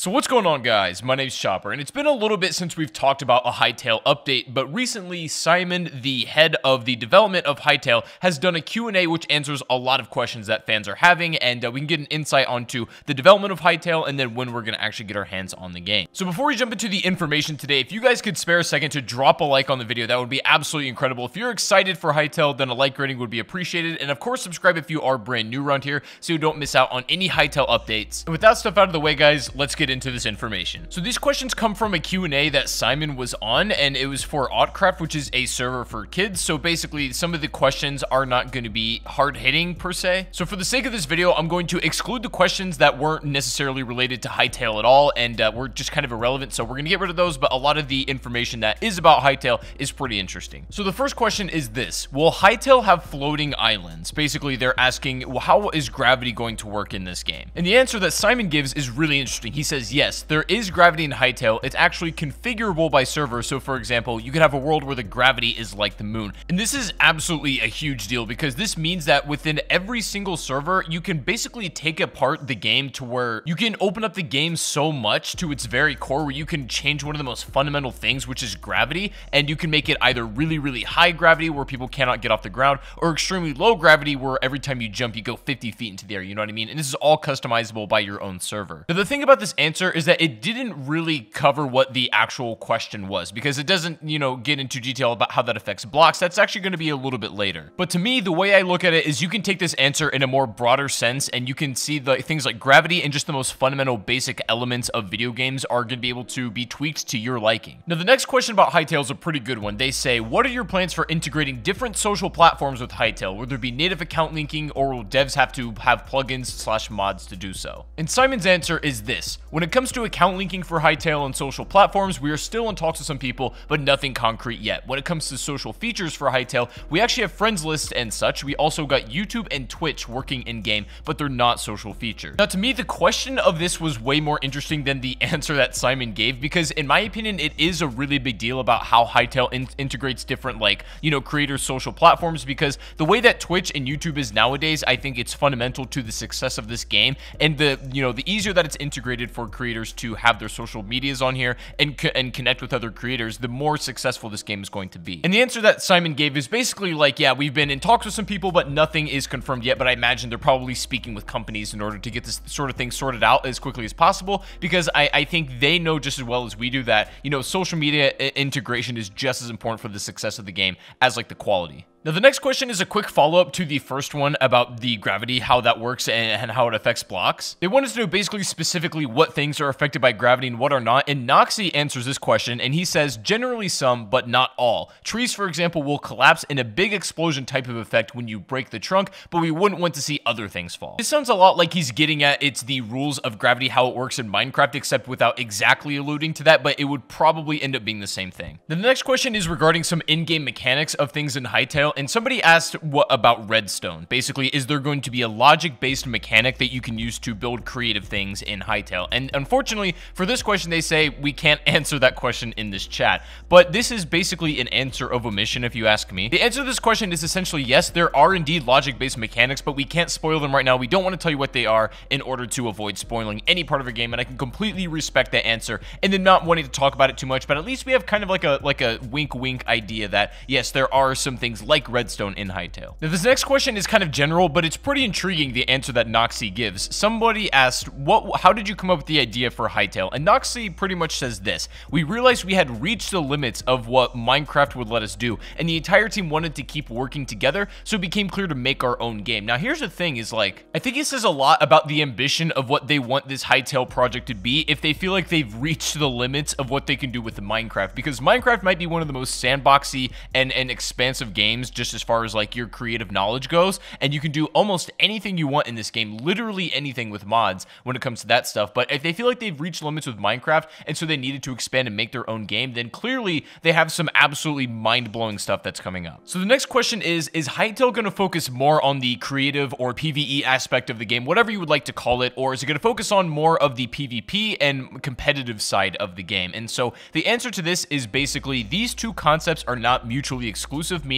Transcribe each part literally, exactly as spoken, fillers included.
So what's going on, guys? My name's Chopper, and it's been a little bit since we've talked about a Hytale update, but recently Simon, the head of the development of Hytale, has done a Q and A which answers a lot of questions that fans are having, and uh, we can get an insight onto the development of Hytale and then when we're going to actually get our hands on the game. So before we jump into the information today, if you guys could spare a second to drop a like on the video, that would be absolutely incredible. If you're excited for Hytale, then a like rating would be appreciated, and of course subscribe if you are brand new around here so you don't miss out on any Hytale updates. And with that stuff out of the way, guys, let's get into this information. So these questions come from a Q and A that Simon was on, and it was for Oddcraft, which is a server for kids. So basically some of the questions are not going to be hard-hitting per se. So for the sake of this video, I'm going to exclude the questions that weren't necessarily related to Hytale at all, and uh, were just kind of irrelevant, so we're going to get rid of those, but a lot of the information that is about Hytale is pretty interesting. So the first question is this: will Hytale have floating islands? Basically they're asking, well, how is gravity going to work in this game? And the answer that Simon gives is really interesting. He says, yes, there is gravity in Hytale. It's actually configurable by server. So for example, you could have a world where the gravity is like the moon. And this is absolutely a huge deal, because this means that within every single server, you can basically take apart the game to where you can open up the game so much to its very core, where you can change one of the most fundamental things, which is gravity, and you can make it either really, really high gravity where people cannot get off the ground, or extremely low gravity where every time you jump, you go fifty feet into the air. You know what I mean? And this is all customizable by your own server. Now, the thing about this answer is that it didn't really cover what the actual question was, because it doesn't, you know, get into detail about how that affects blocks. That's actually going to be a little bit later. But to me, the way I look at it is you can take this answer in a more broader sense, and you can see the things like gravity and just the most fundamental basic elements of video games are going to be able to be tweaked to your liking. Now, the next question about Hytale is a pretty good one. They say, what are your plans for integrating different social platforms with Hytale? Will there be native account linking, or will devs have to have plugins slash mods to do so? And Simon's answer is this: when it comes to account linking for Hytale and social platforms, we are still in talks with some people, but nothing concrete yet. When it comes to social features for Hytale, we actually have friends lists and such. We also got YouTube and Twitch working in-game, but they're not social features. Now, to me, the question of this was way more interesting than the answer that Simon gave, because in my opinion, it is a really big deal about how Hytale in integrates different, like, you know, creators' social platforms, because the way that Twitch and YouTube is nowadays, I think it's fundamental to the success of this game, and the, you know, the easier that it's integrated for creators to have their social medias on here and, co and connect with other creators, the more successful this game is going to be. And the answer that Simon gave is basically like, yeah, we've been in talks with some people, but nothing is confirmed yet, but I imagine they're probably speaking with companies in order to get this sort of thing sorted out as quickly as possible, because I, I think they know just as well as we do that, you know, social media integration is just as important for the success of the game as like the quality. Now, the next question is a quick follow-up to the first one about the gravity, how that works, and, and how it affects blocks. They wanted to know basically specifically what things are affected by gravity and what are not, and Noxy answers this question, and he says, generally some, but not all. Trees, for example, will collapse in a big explosion type of effect when you break the trunk, but we wouldn't want to see other things fall. This sounds a lot like he's getting at it's the rules of gravity, how it works in Minecraft, except without exactly alluding to that, but it would probably end up being the same thing. The next question is regarding some in-game mechanics of things in Hytale, and somebody asked what about redstone. Basically, is there going to be a logic-based mechanic that you can use to build creative things in Hytale? And unfortunately, for this question, they say we can't answer that question in this chat, but this is basically an answer of omission if you ask me. The answer to this question is essentially yes, there are indeed logic-based mechanics, but we can't spoil them right now. We don't want to tell you what they are in order to avoid spoiling any part of a game, and I can completely respect that answer and then not wanting to talk about it too much, but at least we have kind of like a like a wink-wink idea that yes, there are some things like redstone in Hytale. Now, this next question is kind of general, but it's pretty intriguing, the answer that Noxy gives. Somebody asked, "What? How did you come up with the idea for Hytale?" And Noxy pretty much says this: we realized we had reached the limits of what Minecraft would let us do, and the entire team wanted to keep working together, so it became clear to make our own game. Now, here's the thing is, like, I think it says a lot about the ambition of what they want this Hytale project to be if they feel like they've reached the limits of what they can do with Minecraft, because Minecraft might be one of the most sandboxy and, and expansive games just as far as like your creative knowledge goes, and you can do almost anything you want in this game, literally anything with mods when it comes to that stuff. But if they feel like they've reached limits with Minecraft and so they needed to expand and make their own game, then clearly they have some absolutely mind-blowing stuff that's coming up. So the next question is, is Hytale going to focus more on the creative or PvE aspect of the game, whatever you would like to call it, or is it going to focus on more of the PvP and competitive side of the game? And so the answer to this is basically these two concepts are not mutually exclusive, meaning that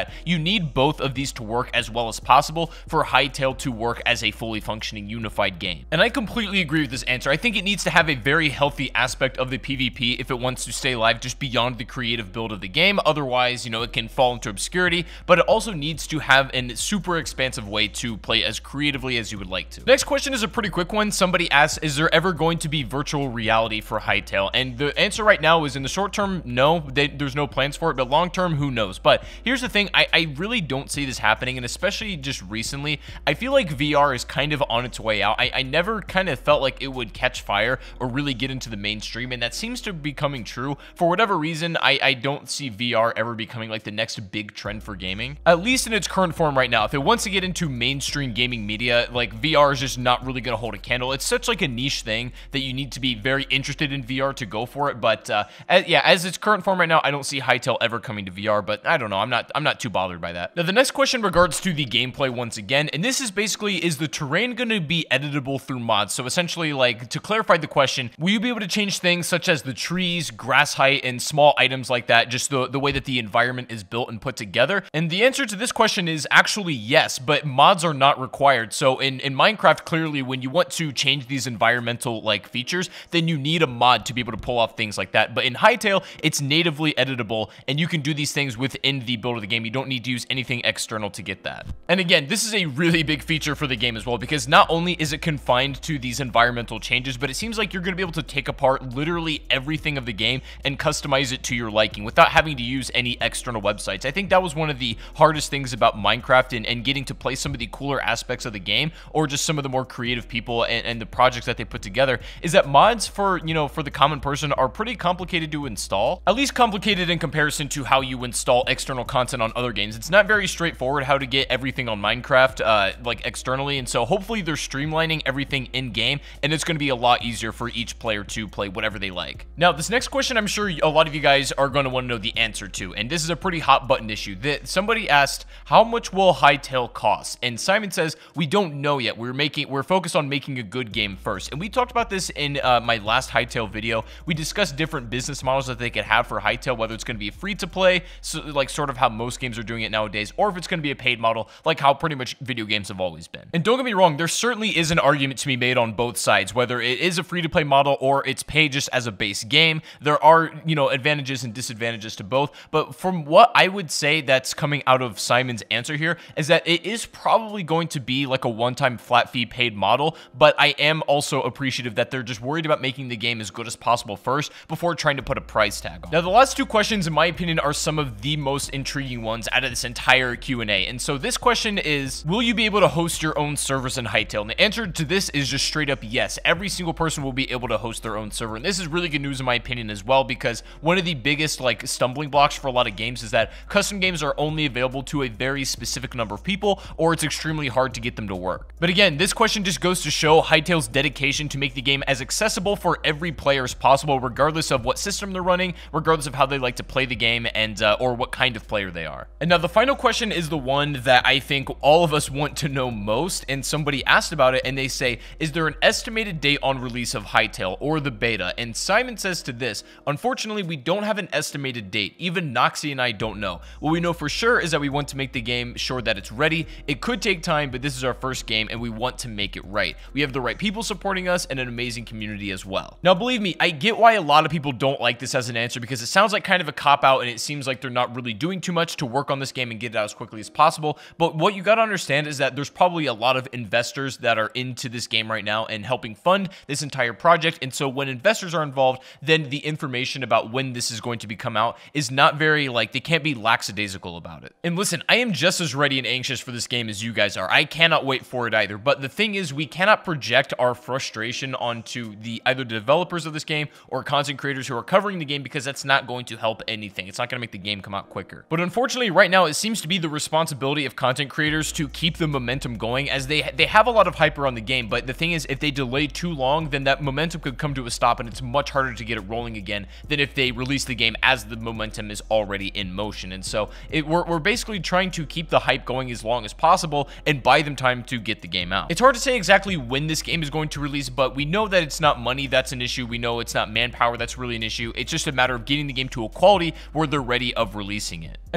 that you need both of these to work as well as possible for Hytale to work as a fully functioning unified game. And I completely agree with this answer. I think it needs to have a very healthy aspect of the PvP if it wants to stay alive just beyond the creative build of the game. Otherwise, you know, it can fall into obscurity, but it also needs to have a super expansive way to play as creatively as you would like to. Next question is a pretty quick one. Somebody asks, is there ever going to be virtual reality for Hytale? And the answer right now is, in the short term, no, they, there's no plans for it, but long term, who knows? But here's the thing, I, I really don't see this happening, and especially just recently, I feel like V R is kind of on its way out. I, I never kind of felt like it would catch fire or really get into the mainstream, and that seems to be coming true. For whatever reason, I, I don't see V R ever becoming like the next big trend for gaming, at least in its current form right now. If it wants to get into mainstream gaming media, like V R is just not really going to hold a candle. It's such like a niche thing that you need to be very interested in V R to go for it. But uh, as, yeah, as its current form right now, I don't see Hytale ever coming to V R, but I don't know. I'm not I'm not too bothered by that. Now, the next question regards to the gameplay once again, and this is basically, is the terrain going to be editable through mods? So essentially, like, to clarify the question, will you be able to change things such as the trees, grass height, and small items like that, just the, the way that the environment is built and put together? And the answer to this question is actually yes, but mods are not required. So in, in Minecraft, clearly, when you want to change these environmental, like, features, then you need a mod to be able to pull off things like that. But in Hytale, it's natively editable, and you can do these things within the build of the game. You don't need to use anything external to get that. And again, this is a really big feature for the game as well, because not only is it confined to these environmental changes, but it seems like you're going to be able to take apart literally everything of the game and customize it to your liking without having to use any external websites. I think that was one of the hardest things about Minecraft, and, and getting to play some of the cooler aspects of the game, or just some of the more creative people and, and the projects that they put together, is that mods for, you know, for the common person are pretty complicated to install. At least complicated in comparison to how you install external content on other games. It's not very straightforward how to get everything on Minecraft, uh, like externally, and so hopefully they're streamlining everything in-game, and it's going to be a lot easier for each player to play whatever they like. Now, this next question, I'm sure a lot of you guys are going to want to know the answer to, and this is a pretty hot button issue. That somebody asked, how much will Hytale cost? And Simon says, we don't know yet. We're making, we're focused on making a good game first. And we talked about this in uh, my last Hytale video. We discussed different business models that they could have for Hytale, whether it's going to be free to play, so like sort of how most games are doing it nowadays, or if it's going to be a paid model, like how pretty much video games have always been. And don't get me wrong, there certainly is an argument to be made on both sides, whether it is a free-to-play model or it's paid just as a base game. There are, you know, advantages and disadvantages to both, but from what I would say that's coming out of Simon's answer here is that it is probably going to be like a one-time flat fee paid model, but I am also appreciative that they're just worried about making the game as good as possible first before trying to put a price tag on. Now, the last two questions, in my opinion, are some of the most intriguing ones out of this entire Q and A. And so this question is, will you be able to host your own servers in Hytale? And the answer to this is just straight up yes. Every single person will be able to host their own server. And this is really good news in my opinion as well, because one of the biggest like stumbling blocks for a lot of games is that custom games are only available to a very specific number of people, or it's extremely hard to get them to work. But again, this question just goes to show Hytale's dedication to make the game as accessible for every player as possible, regardless of what system they're running, regardless of how they like to play the game, and uh, or what kind of player they are. And now the final question is the one that I think all of us want to know most, and somebody asked about it, and they say, is there an estimated date on release of Hytale or the beta? And Simon says to this, unfortunately, we don't have an estimated date. Even Noxy and I don't know. What we know for sure is that we want to make the game sure that it's ready. It could take time, but this is our first game, and we want to make it right. We have the right people supporting us and an amazing community as well. Now, believe me, I get why a lot of people don't like this as an answer, because it sounds like kind of a cop-out, and it seems like they're not really doing too much to work on this game and get it out as quickly as possible. But what you got to understand is that there's probably a lot of investors that are into this game right now and helping fund this entire project. And so when investors are involved, then the information about when this is going to be come out is not very, like, they can't be lackadaisical about it. And listen, I am just as ready and anxious for this game as you guys are. I cannot wait for it either. But the thing is, we cannot project our frustration onto the either the developers of this game or content creators who are covering the game, because that's not going to help anything. It's not going to make the game come out quicker. But unfortunately, right now, it seems to be the responsibility of content creators to keep the momentum going, as they they have a lot of hype around the game. But the thing is, if they delay too long, then that momentum could come to a stop, and it's much harder to get it rolling again than if they release the game as the momentum is already in motion. And so it, we're, we're basically trying to keep the hype going as long as possible and buy them time to get the game out. It's hard to say exactly when this game is going to release, but we know that it's not money that's an issue. We know it's not manpower that's really an issue. It's just a matter of getting the game to a quality where they're ready of releasing it. And at least we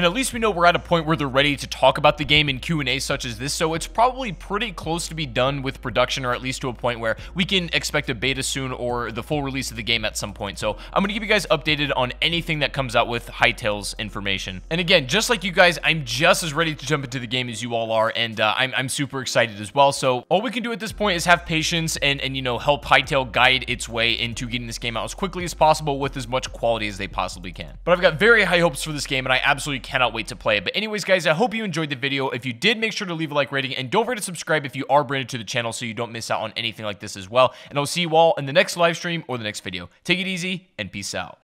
know we're at a point where they're ready to talk about the game in Q and A such as this, so it's probably pretty close to be done with production, or at least to a point where we can expect a beta soon or the full release of the game at some point. So I'm going to keep you guys updated on anything that comes out with Hytale's information. And again, just like you guys, I'm just as ready to jump into the game as you all are, and uh, I'm, I'm super excited as well. So all we can do at this point is have patience and, and you know, help Hytale guide its way into getting this game out as quickly as possible with as much quality as they possibly can. But I've got very high hopes for this game, and I absolutely cannot wait to play it. But anyways, guys, I hope you enjoyed the video. If you did, make sure to leave a like rating, and don't forget to subscribe if you are brand new to the channel so you don't miss out on anything like this as well. And I'll see you all in the next live stream or the next video. Take it easy, and peace out.